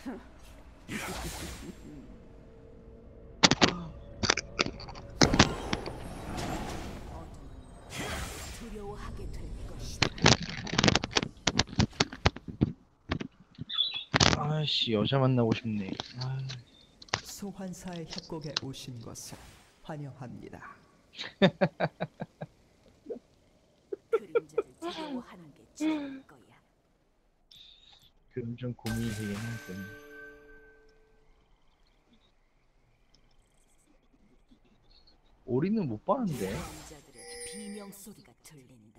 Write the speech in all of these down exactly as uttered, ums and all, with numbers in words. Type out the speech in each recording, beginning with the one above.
두려워하게 될 것이다. 아씨 여자 만나고 싶네. 아... 소환사의 협곡에 오신 것을 환영합니다. 그림자를 두려워하는 게 좋을 거야. 그럼 좀 고민이 되긴 하거든. 오리는 못 봤는데. 그림자들의 비명 소리가 들린다.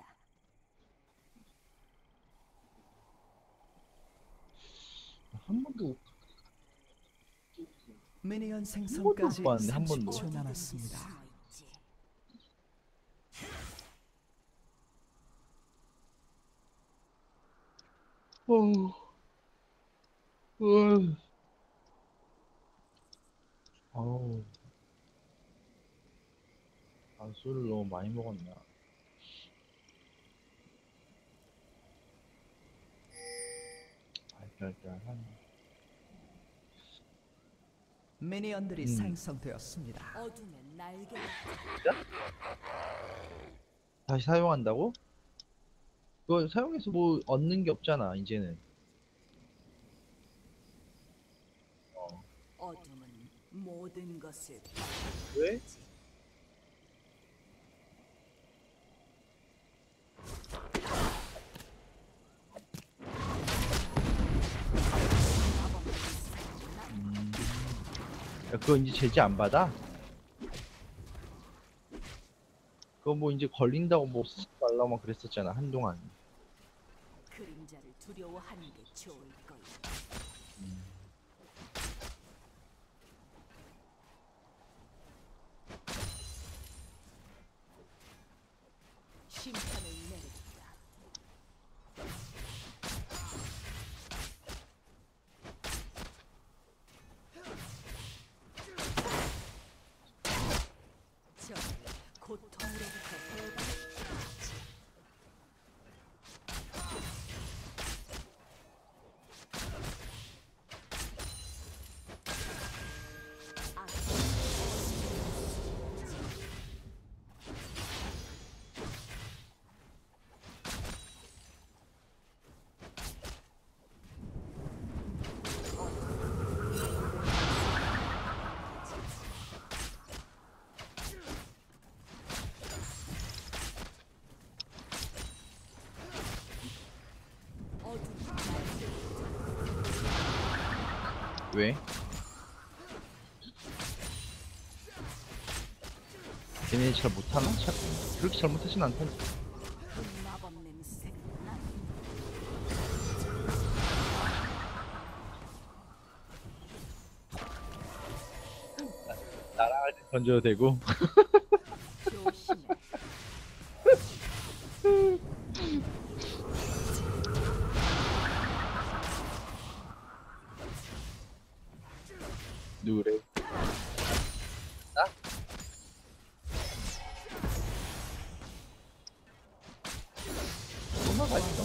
한 번도 미니언 번도 생성까지 못 봤는데, 한 번도. 삼십 초 남았습니다. 숨어있지. 어우, 어우, 어우. 아, 술을 너무 많이 먹었나. 알딸딸하네. 미니언들이 음. 생성되었습니다. 어둠의 날개. 다시 사용한다고? 그거 사용해서 뭐 얻는 게 없잖아, 이제는. 어. 어둠은 모든 것을 왜? 음. 야, 그거 이제 제재 안 받아? 그거 뭐 이제 걸린다고 뭐 쓰지 말라고 그랬었잖아, 한동안. 그림자를 두려워하는 게 좋을 거야. 음. 심판을 내리다. 저 고통으로부터 해방시켜주지. 왜? 걔네 잘 못하나? 잘, 그렇게 잘못하진 않던데. 그 마법 냄새가 나. 날아갈 때 던져도 되고. 조심해. 누구래? 나? 소나가 있어?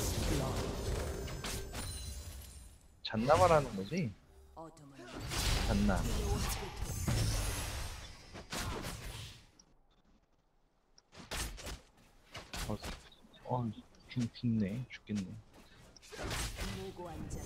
잔나 말하는 거지? 어둠은 잔나. 두려워하게 될 어, 어 죽, 죽네. 죽겠네. 무고한 자는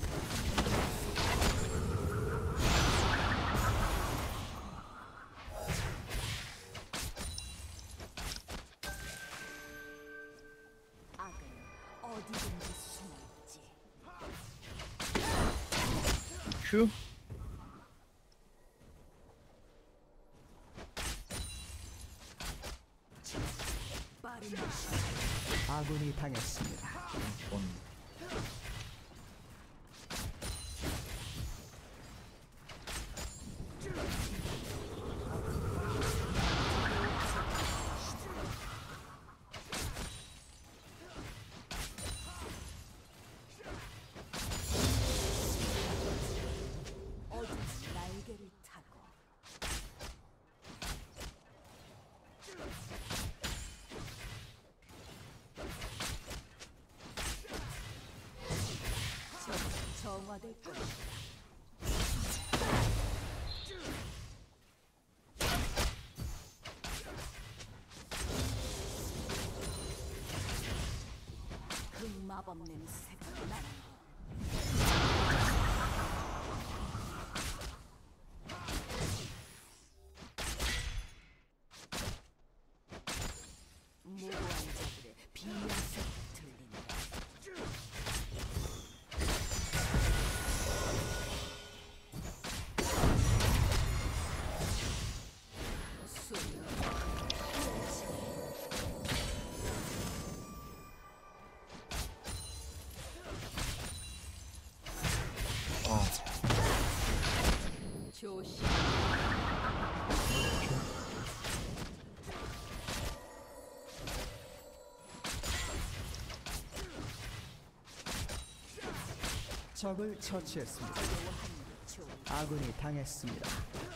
악은 어디든지 숨어있지. 큐? 빠른 것이 아군이 당했습니다. 원. 어둠은 날개를 타고 저 정화될 것이다. 마법 냄새가 난다. 무고한 자들의 비명소리가 들린다. 어. 조심. 적을 처치했습니다. 두려워하는 게 좋을 아군이 당했습니다.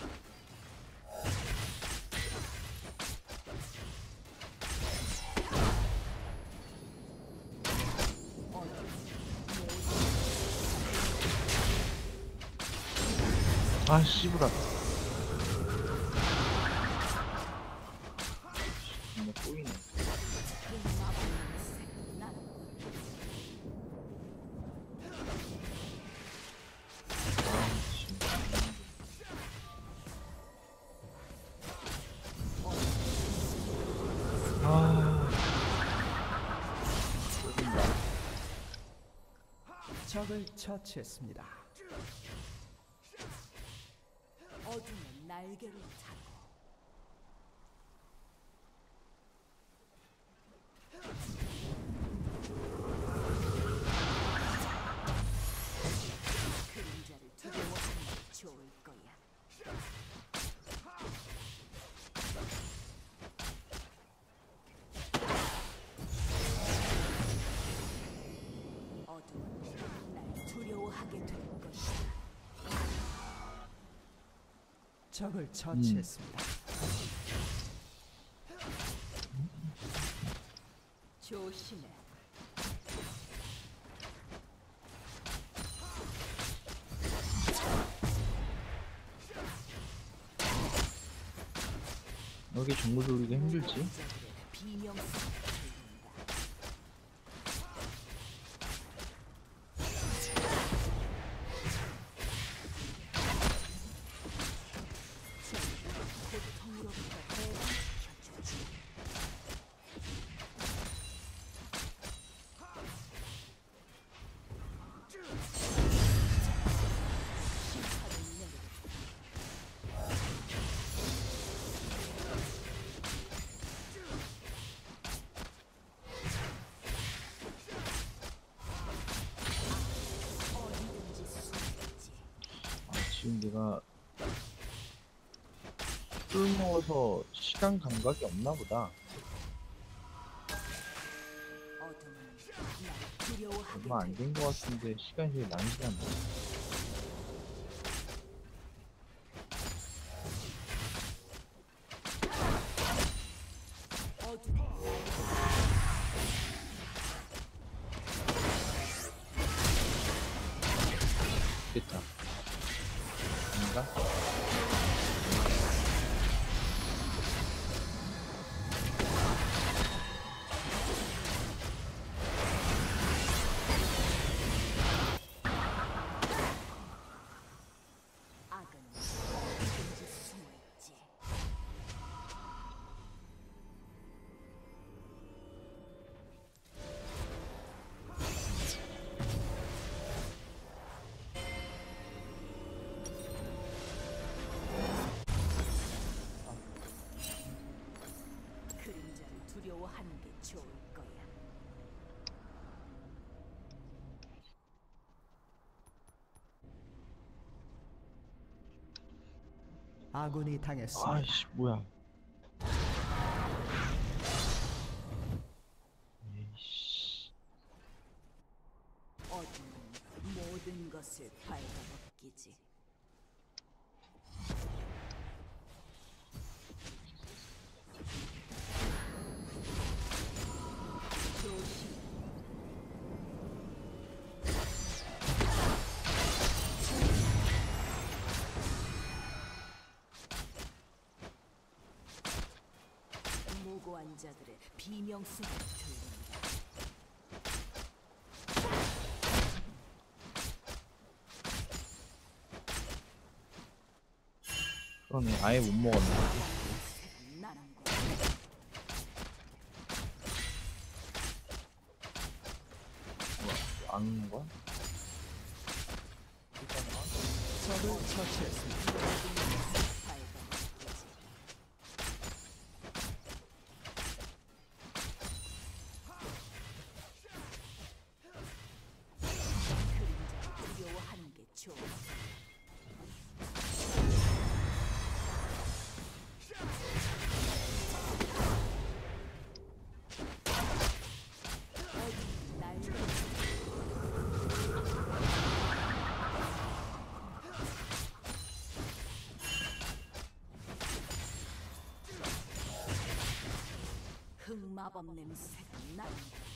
아 씨부라. 정말 꼬이네. 그 마법 냄새가 난다. 아 진짜. 아. 꼬인다. 적을 처치했습니다. 어둠의 날개를 타고 그림자를 두려워하는 게 좋을 거야. 어둠은 날 두려워하게 될 것이다. 적을 처치했습니다. 조심해. 여기 정글 돌리기 힘들지? 무고한 자들의 비명소리가 들린다. 고통으로부터 해방시켜주지. 심판을 내려. 어디든지 숨지. 아, 지금 내가 술 먹어서 시간 감각이 없나 보다. 어둠은 날 두려워하게 얼마 안 될 된 것 같은데 시간이 되게 낭비가 나. 어둠의 됐다. 아닌가? 악은 어디든지 숨어있지. 그림자를 두려워하는 게 좋을 거야. 아군이 당했습니다. 아이씨 뭐야. 에이씨. 어둠은 모든 것을 갉아먹기지. 조심. 무고한 자들의 비명소리가 들린다. 그러네. 아예 못 먹었네. 나는 거. 뭐야, 안 먹는 거야? 적을 처치했습니다. 그림자를 두려워하는 게 좋아. 어디 날 흑마법 냄새가 난다.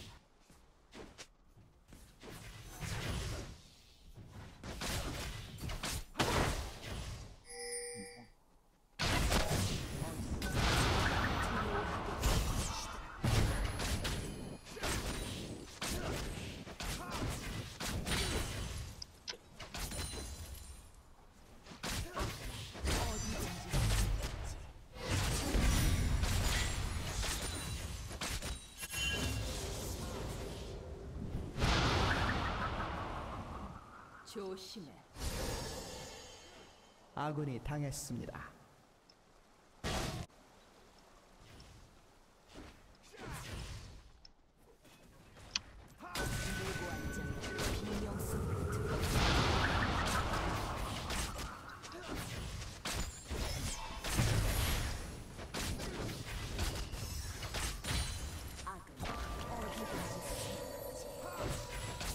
조심해. 아군이 당했습니다. 무고한 자의 비명 소리를 들어. 악은 어디든지 숨지.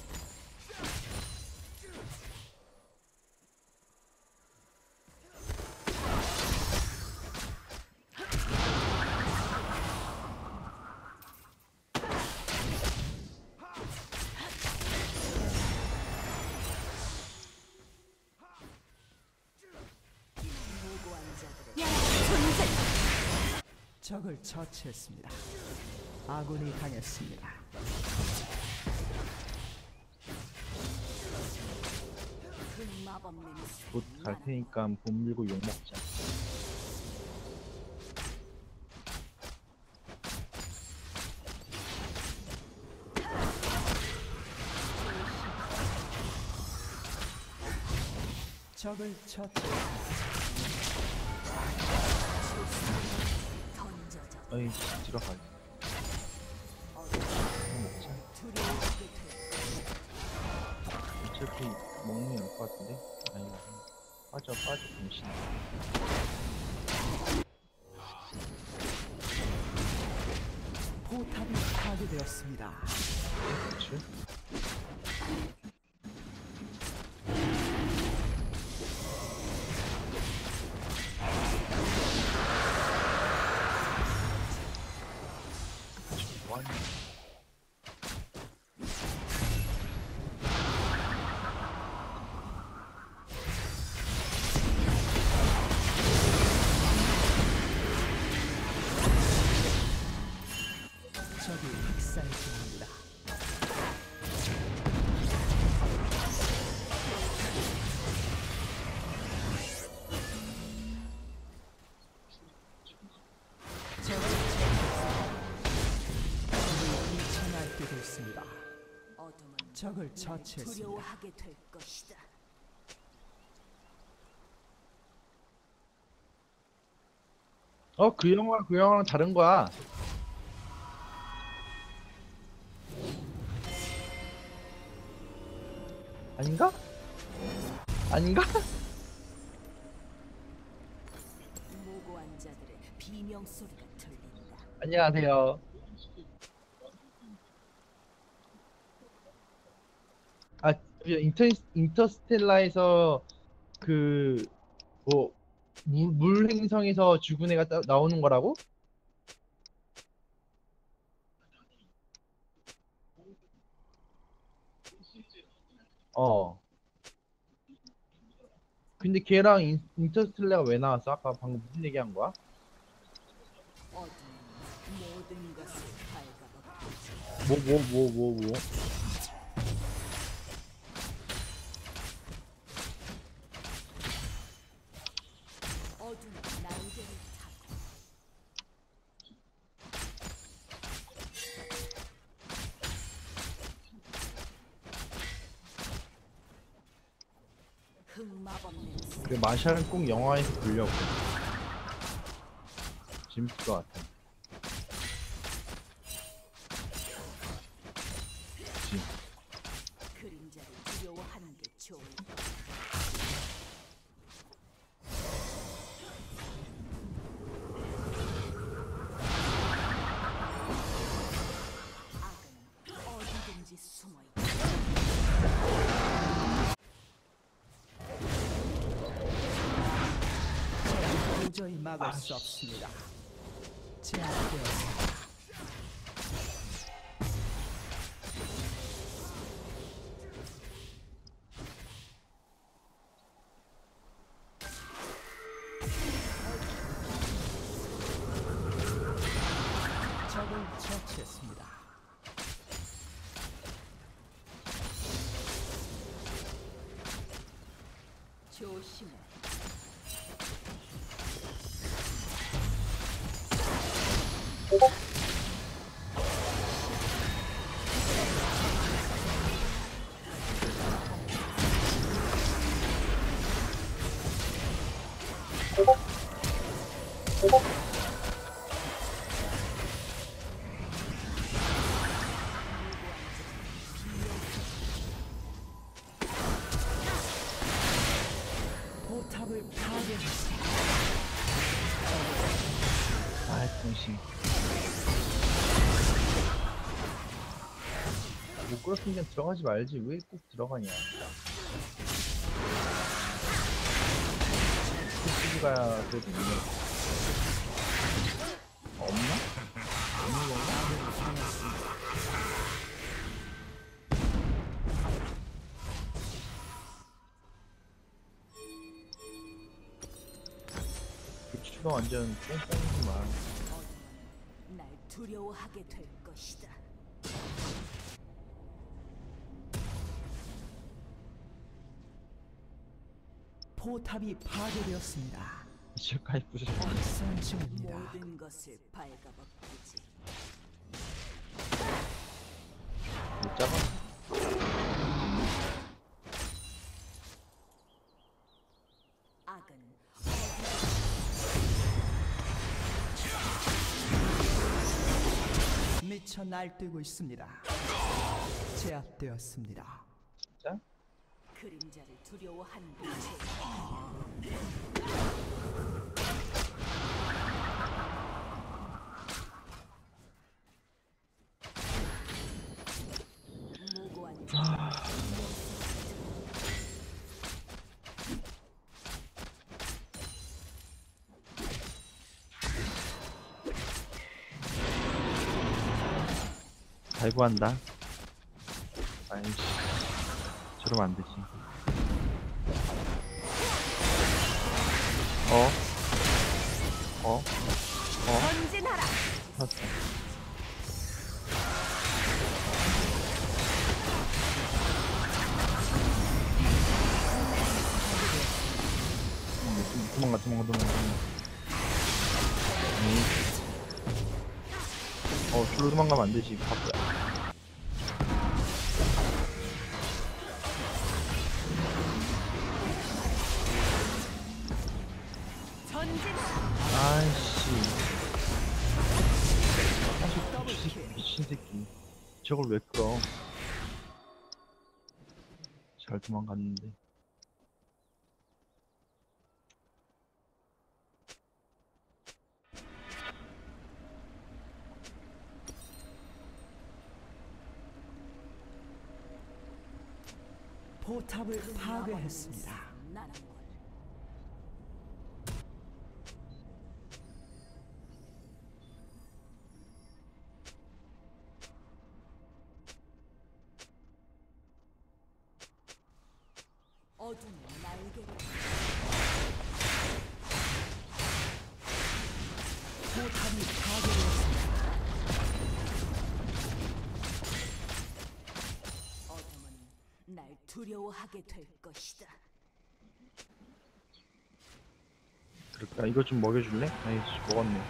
무고한 자들의 적을 처치했습니다. 아군이 당했습니다. 흑마법 냄새. 곧 갈 테니까 봄 밀고 욕 먹자. 적을 처치. 던져져. 어이, 들어가. 어디 먹자. 두려워하게 될 어차피 먹는 게 나을 것 같은데? 아니, 빠져, 빠져, 정신. 포탑이 파괴되었습니다. 그치? 뭐하냐? 적이 학살 중입니다. 적을 처치했습니다. 적이 이천할 때 됐습니다. 어둠은 적을 날 처치했습니다. 두려워하게 될 것이다. 어, 그 영화, 그 영화랑 다른 거야. 아닌가? 아닌가? 무고한 자들의 비명 소리가 들린다. 안녕하세요. 아, 그 인터, 인터스텔라에서 그, 뭐, 물, 물 행성에서 죽은 애가 따, 나오는 거라고? 어. 근데 걔랑 인, 인터스텔라가 왜 나왔어? 아까 방금 무슨 얘기한 거야? 어둠은 모든 것을 밝아버리지. 뭐, 뭐, 뭐, 뭐, 뭐. 어둠은 마법 냄새. 그 마샬은 꼭 영화에서 보려고. 재밌을 것 같아. 그치? 그림자를 두려워하는 게 좋을 것. 악은 어디든지 숨어 있다. 도저히 막을 수 없습니다. 제압되었습니다. 적을 처치했습니다. 조심해. 포탑을 파괴했습니다. 아, 정신. 못 끌었으니까 들어가지 말지. 왜 꼭 들어가냐. 스피드가 그래도 있네. 없나? 없는 건가? 배추가 완전 뽕뽕이구만. 어둠은 날 두려워하게 될 것이다. 포탑이 파괴되었습니다. 지금까지 부셔. 악성 중입니다. 모든 것을 발가벗기지. 못 잡아? 악은 미쳐 날뛰고 있습니다. 제압되었습니다. 진짜? 그림자를 두려워하는 게 좋을 것. 무고한 자. 발구한다. 아이씨. 저러면 안 되지. 어? 어? 어? 전진하라. 탔어. 음, 도망가, 도망가, 도망가. 음. 어, 줄로 도망가면 안 되지. 바보야. 아이씨. 아, 미친, 미친 새끼. 저걸 왜 끌어? 잘 도망갔는데. 포탑을 파괴했습니다. 나란 걸. 어둠의 날개를 포탑이 파괴되었습니다. 어둠은 날 두려워하게 될 것이다. 그럴까? 이거 좀 먹여줄래? 아이씨, 먹었네.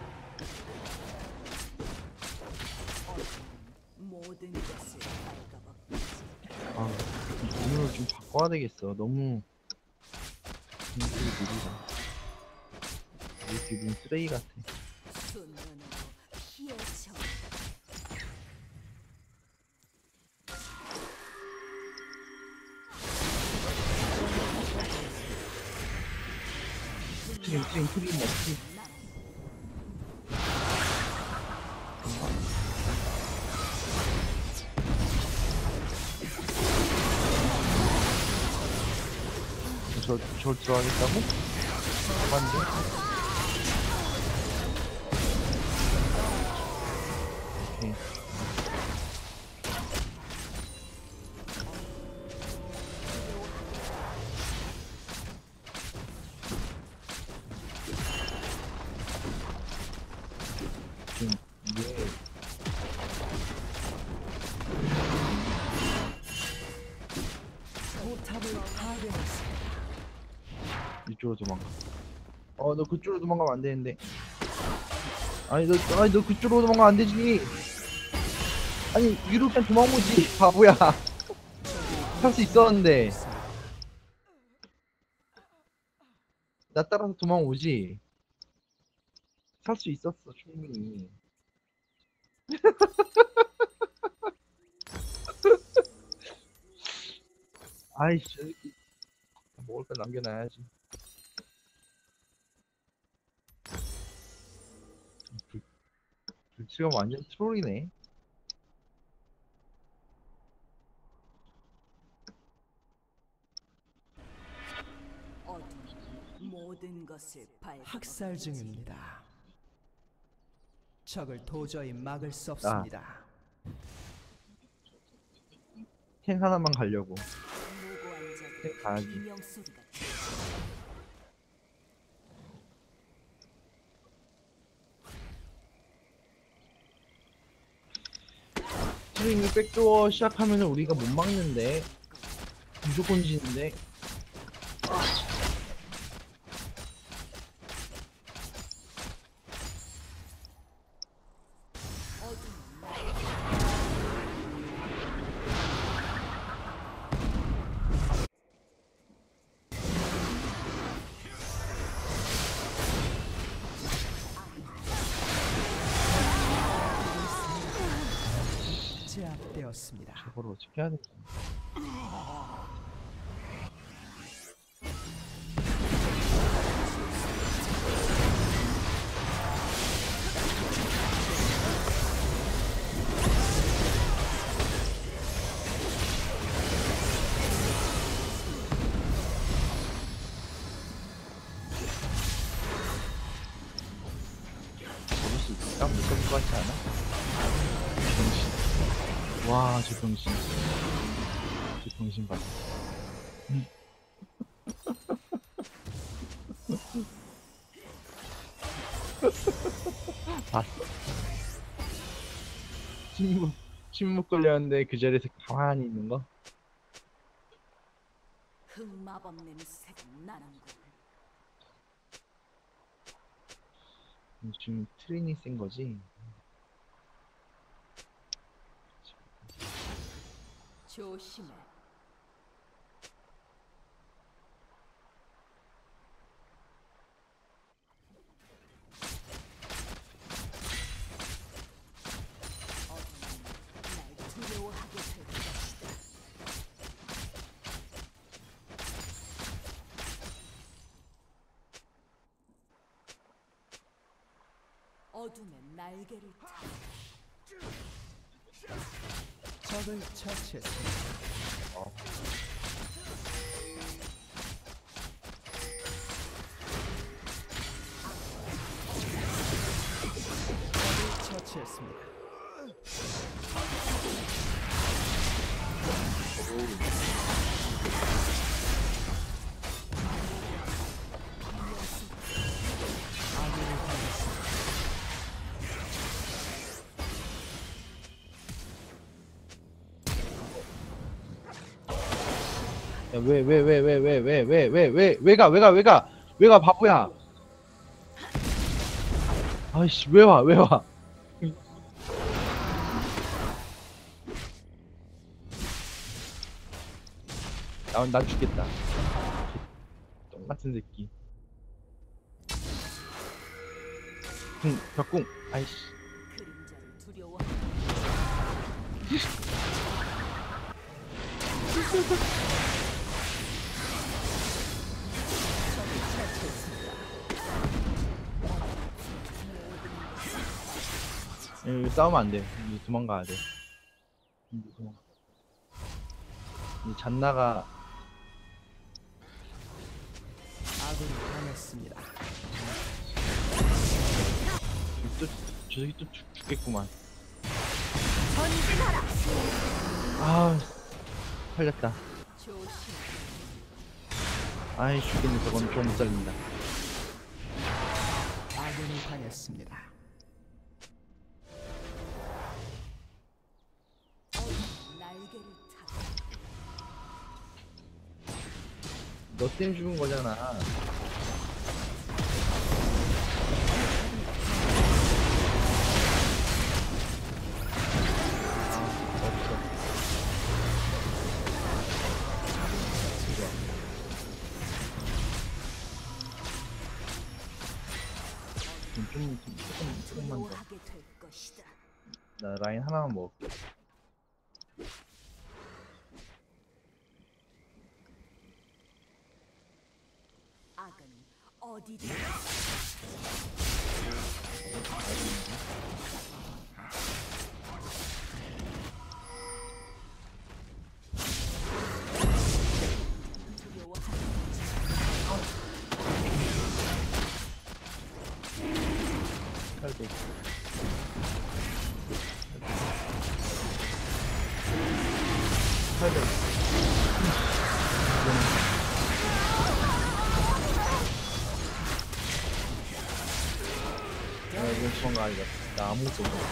어둠은 모든 것을 발가벗기지. 아, 이 눈을 좀 바꿔야 되겠어. 너무 진실이 느리다. 이 기분 쓰레기 같아. 순간으로 피해쳐. 트림 트림 트림 먹지. 저, 저 들어가겠다고? 맞네. 오케이. 지금 이게 포탑을 파괴했습니다. 이쪽으로 도망가. 어, 너 그쪽으로 도망가면 안 되는데. 아니, 너, 아니, 너 그쪽으로 도망가면 안 되지. 아니, 위로 그냥 도망오지. 바보야. 할 수 있었는데. 나 따라서 도망오지. 살 수 있었어, 충분히. 아이씨, 저기 먹을 거 남겨놔야지. 불, 불치가 완전 트롤이네. 어둠이 모든 것을 밝혀. 학살 중입니다. 적을 도저히 막을 수 없습니다. 탱 하나만 가려고. 무고한 탱 자들 가야지. 비명 소리가 스윙이 백도어 시작하면 우리가 못 막는데. 무조건 지는데. 어둠은 날 제압되었습니다. 저걸 어떻게 해야 되지? 잡을 수 있을까? 못 잡을 것 같지 않아? 병신. 와, 저 병신. 저 병신 봐. 봤어. 침묵, 침묵 걸렸는데 그 자리에서 가만히 있는 거? 흑마법 냄새가 나는군. 지금 트레이닝 센 거지? 조심해. 어둠은 날 두려워하게 될 것이다. 어둠의 날개를 타. 적을 처치했습니다. 어. 적을 처치했습니다. 아군이 당했습니다. 야, 왜, 왜, 왜, 왜, 왜, 왜, 왜, 왜, 왜, 왜 가, 왜 가, 왜 가, 왜 가, 바보야. 아이씨, 왜 와, 왜 와. 나, 나 죽겠다. 같은 새끼. 궁, 벽궁. 아이씨. 그림자를 두려워. 여기 싸우면 안 돼. 이제 도망가야 돼. 이제 도망가. 이 잔나가 아군이 당했습니다. 또, 저 새끼 또 죽, 죽겠구만. 전진하라. 아, 살렸다. 조심. 아이, 죽겠네. 저건 좀 못 살린다. 아군이 당했습니다. 날개를 타. 너 때문에 죽은 거잖아. 없어. 좀, 좀, 좀, 조금, 조금만 더. 두려워하게 될 것이다. 나 라인 하나만 먹을게. 악은 어디든 두려워하게 살고. 살고. 야, 이건 도망가 아니다. 나 아무것도 없어.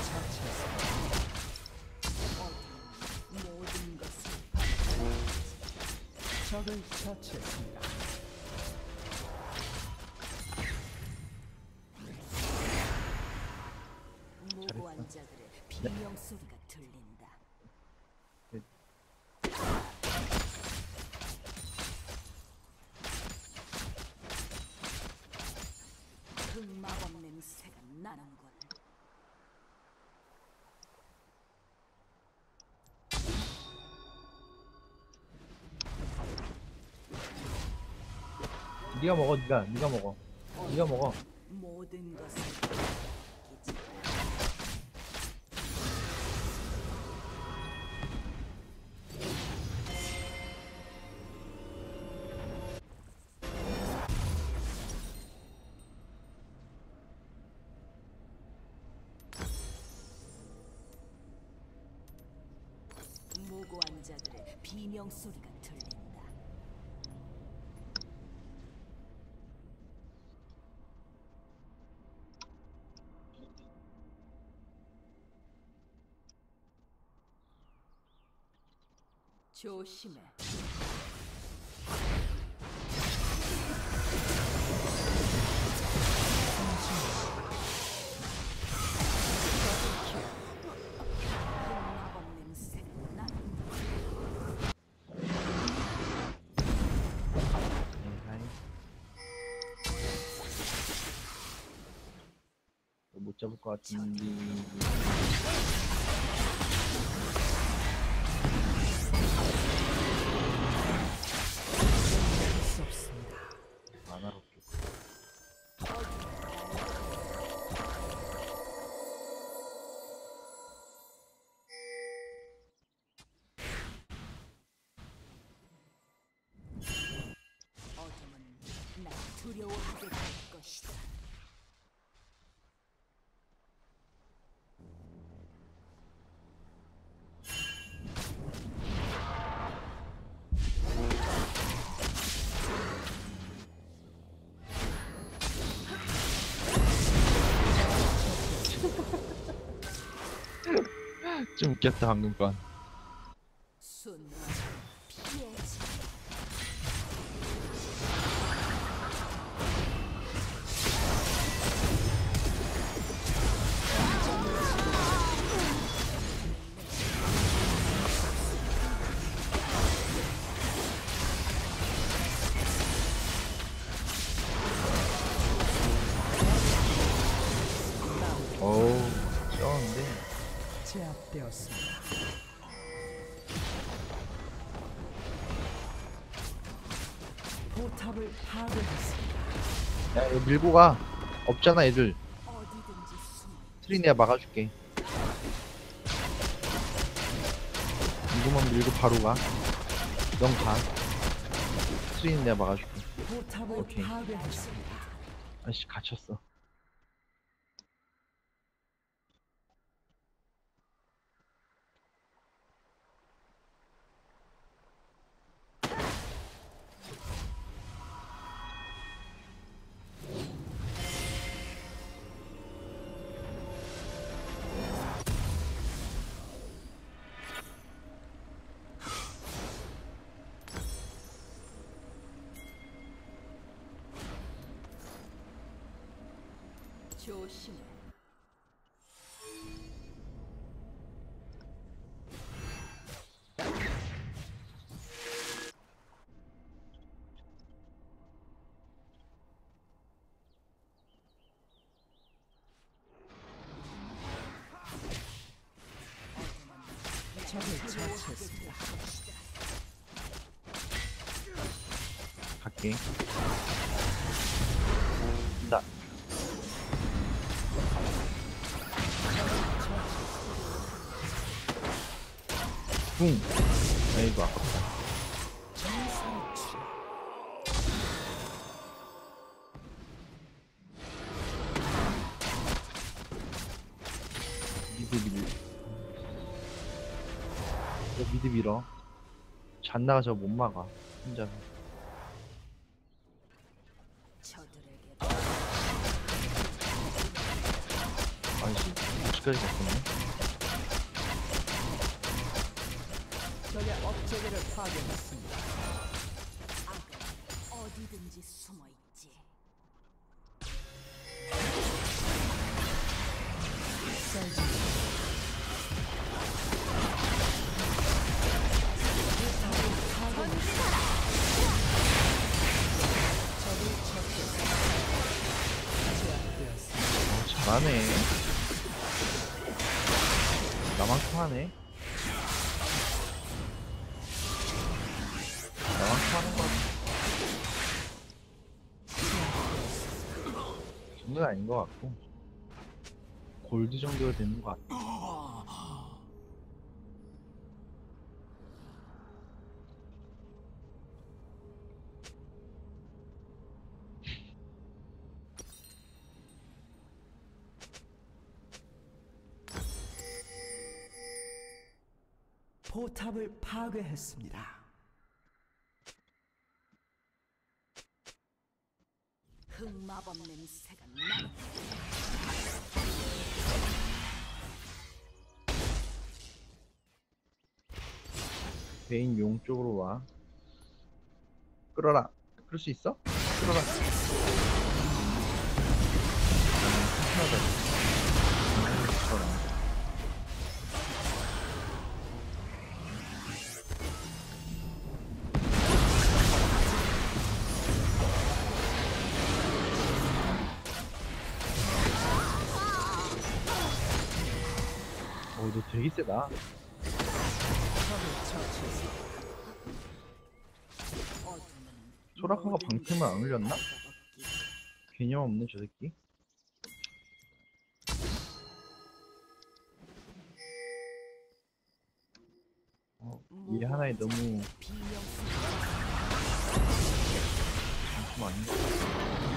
모든 것을 적을 처치했습니다. 무고한 자들의 비명 소리가 들린다. 네. 흑마법 냄새가 나는군. 네가 먹어, 네가, 네가 먹어. 네가 먹어. 모든 것을 이제 무고한 자들의 비명 소리가 들린다. 조심해. 흑마법 냄새가 나는군. 에이, 못 잡을 것 같은데. 할 수 없습니다. 안 알았죠. 어둠은 날 두려워하게 될 것이다. 좀 웃겼다, 방금 건. 순 피해지. 포탑을 파괴했습니다. 야 이거 밀고 가. 없잖아 애들. 어디든지 숨어. 트리 내가 막아줄게. 이거만 밀고 바로 가. 넌 가. 트리 내가 막아줄게. 포탑을 오케이. 파괴했습니다. 아씨 갇혔어. 조심해. 적을 처치했습니다. 갈게. 나. 붕. 아이고 아깝다. 미드 밀. 저 미드 밀어. 잔나가 저 못 막아. 혼자서. 저들에게 아이씨. 어디까지 갔었네. 적의 업체계를 파괴했습니다. 악은 어디든지 숨어 있지. 어, 잘하네. 나만큼 하네. 나만큼 하는 거 같아. 정도는 아닌 것 같고. 골드 정도가 되는 것 같아. 포탑을 파괴했습니다. 흑마법 냄새가 나. 베인 용 쪽으로 와. 끌어라. 끌 수 있어? 끌어라. 하나다. 끌어라. 어, 너 되게 세다. 적을 처치했습니다. 어둠은 소라카가 모든 방템을 안 올렸나? 것을 개념 없네 저 새끼. 어, 얘 하나에 너무 방템 아닌 것 같아.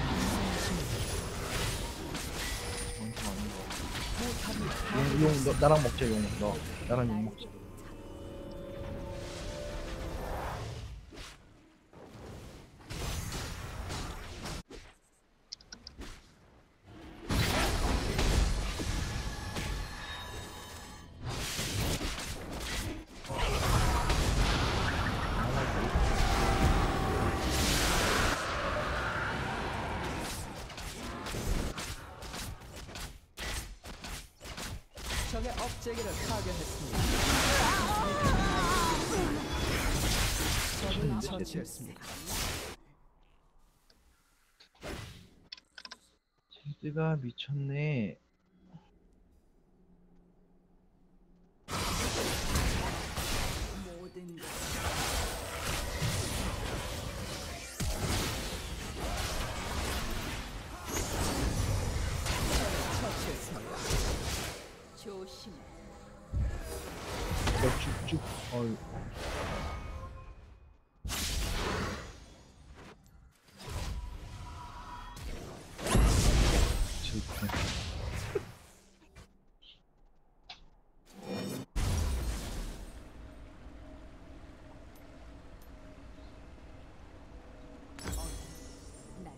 방템 아닌 것 같아. 포탑을 용, 용, 너, 나랑 먹자 용. 너 나랑 용 먹자. 적의 업체계를 파괴했습니다. 적을 처치했습니다. 제드가 미쳤네. 모든 것 어이. 질투. 날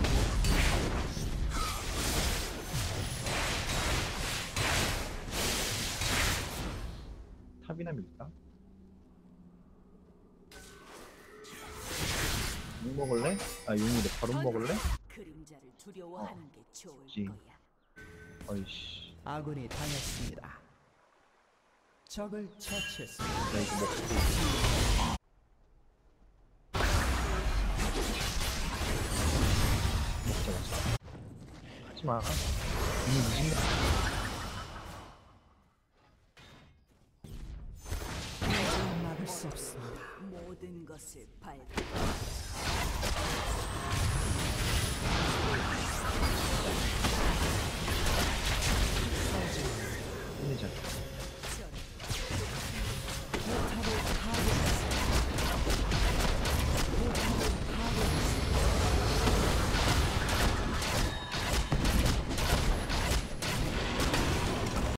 탑이나 밀까? 용 먹을래? 아 용이래. 바로 먹을래? 그림자를 두려워하는 게 좋을 그치. 거야. 어이씨. 아군이 당했습니다. 적을 처치했습니다. 나 이거 먹고. 먹자 먹자. 하지마. 이미 늦은 거. 도저히 막을 수 없습니다. 모든 것을 밟고